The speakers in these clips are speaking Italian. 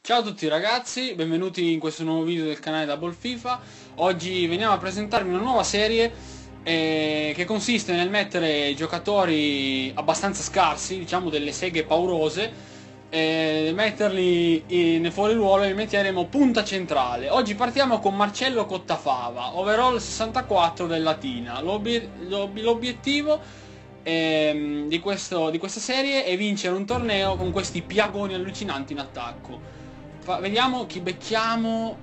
Ciao a tutti ragazzi, benvenuti in questo nuovo video del canale Double FIFA. Oggi veniamo a presentarvi una nuova serie che consiste nel mettere giocatori abbastanza scarsi, diciamo delle seghe paurose, metterli nel fuoriruolo e li metteremo punta centrale. Oggi partiamo con Marcello Cottafava, overall 64 del Latina. L'obiettivo di questa serie è vincere un torneo con questi piagoni allucinanti in attacco. Vediamo chi becchiamo.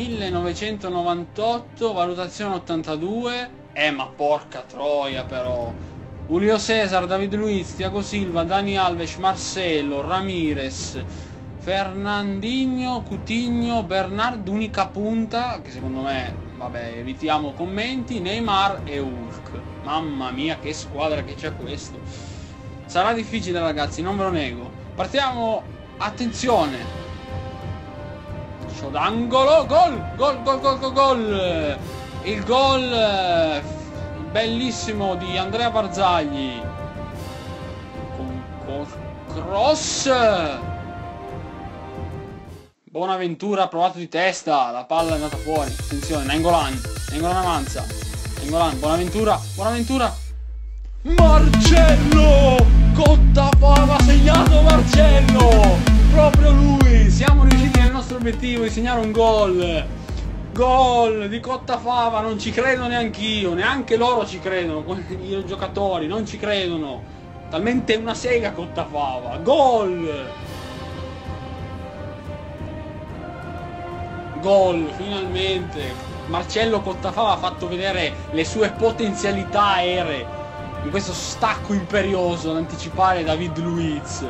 1998, valutazione 82. Ma porca troia però. Julio Cesar, David Luiz, Thiago Silva, Dani Alves, Marcelo, Ramirez, Fernandinho, Coutinho, Bernard, unica punta, che secondo me, vabbè, evitiamo commenti, Neymar e Hulk. Mamma mia che squadra che c'è questo. Sarà difficile ragazzi, non ve lo nego. Partiamo, attenzione. D'angolo, gol, il gol bellissimo di Andrea Barzagli con cross. Bonaventura ha provato di testa, la palla è andata fuori. Attenzione, Nainggolan avanza, Bonaventura, Marcello Cottafava, ha segnato Marcello, proprio lui. Siamo riusciti nel nostro obiettivo di segnare un gol di Cottafava. Non ci credo neanch'io, neanche loro ci credono, i giocatori non ci credono, talmente una sega Cottafava. Gol, finalmente Marcello Cottafava ha fatto vedere le sue potenzialità aeree in questo stacco imperioso ad anticipare David Luiz.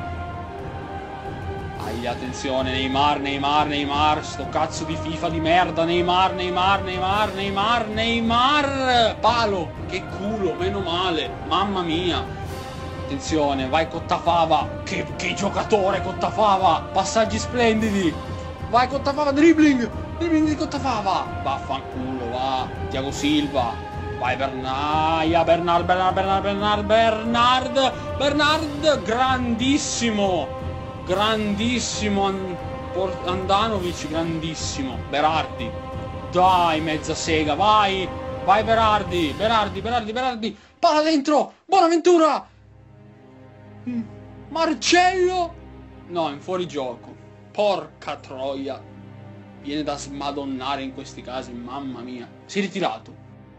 Attenzione, Neymar, sto cazzo di FIFA di merda, Neymar, palo, che culo, meno male, mamma mia. Attenzione, vai Cottafava, che giocatore Cottafava, passaggi splendidi, vai Cottafava, dribbling di Cottafava, vaffanculo, va, Thiago Silva, vai Bernard, grandissimo Andanovic, grandissimo Berardi, dai mezza sega, vai Berardi, palla dentro, Bonaventura, Marcello, no, in fuorigioco, porca troia, viene da smadonnare in questi casi, mamma mia, si è ritirato.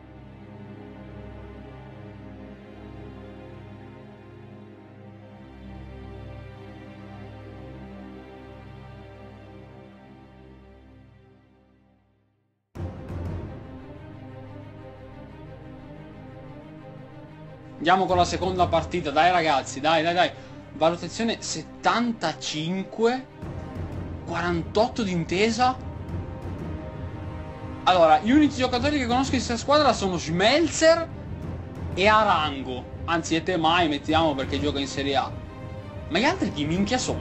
Andiamo con la seconda partita, dai ragazzi, dai. Valutazione 75, 48 di intesa. Allora, gli unici giocatori che conosco in questa squadra sono Schmelzer e Arango. Anzi, e mai mettiamo perché gioca in Serie A. Ma gli altri chi minchia sono?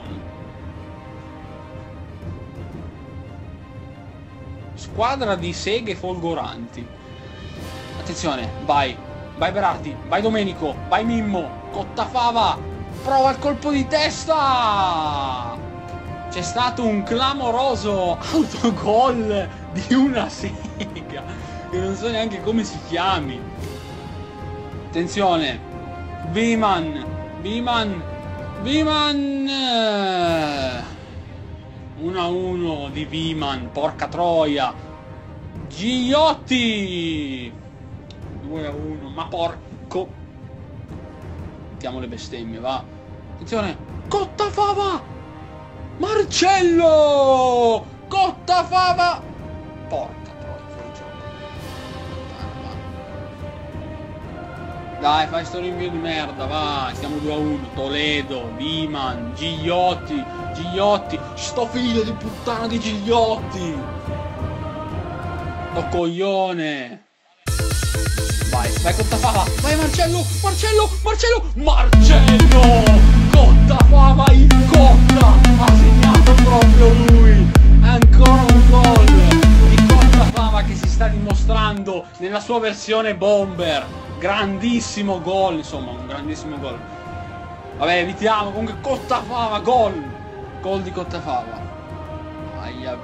Squadra di seghe folgoranti. Attenzione, vai Berardi, vai Domenico, vai Mimmo, Cottafava, prova il colpo di testa! C'è stato un clamoroso autogol di una sega, che non so neanche come si chiami. Attenzione, Wiman, 1-1 di Wiman, porca troia. Giotti 2-1, ma porco. Mettiamo le bestemmie, va. Attenzione, Cottafava, Marcello Cottafava, porca troia, fuori gioco. Dai, fai sto rinvio di merda, va. Stiamo 2-1, Toledo, Wiman, Giotti, sto figlio di puttana di Giotti, sto coglione. Vai Cottafava, vai Marcello, Cottafava in cotta, ha segnato proprio lui, ancora un gol di Cottafava che si sta dimostrando nella sua versione bomber, grandissimo gol, insomma un grandissimo gol. Vabbè, evitiamo, comunque Cottafava, gol di Cottafava. aia,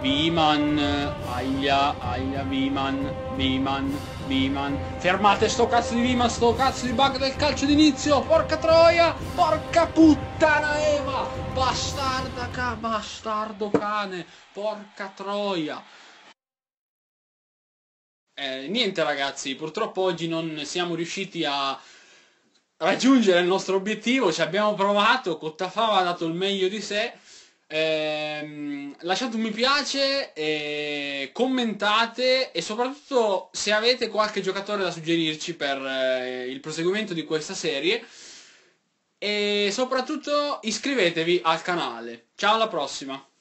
Viman. Fermate sto cazzo di Viman, sto cazzo di bug del calcio d'inizio, porca troia, porca puttana Eva, bastardo cane, porca troia. Niente ragazzi, purtroppo oggi non siamo riusciti a raggiungere il nostro obiettivo, ci abbiamo provato, Cottafava ha dato il meglio di sé. Lasciate un mi piace, commentate e soprattutto se avete qualche giocatore da suggerirci per il proseguimento di questa serie e soprattutto iscrivetevi al canale. Ciao, alla prossima!